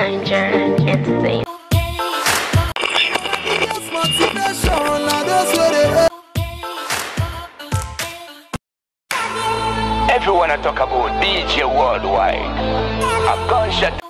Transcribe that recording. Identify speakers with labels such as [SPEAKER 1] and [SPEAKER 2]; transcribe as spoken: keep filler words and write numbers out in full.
[SPEAKER 1] Niger Entertainment.
[SPEAKER 2] Everyone I talk about D J Worldwide. A gunshot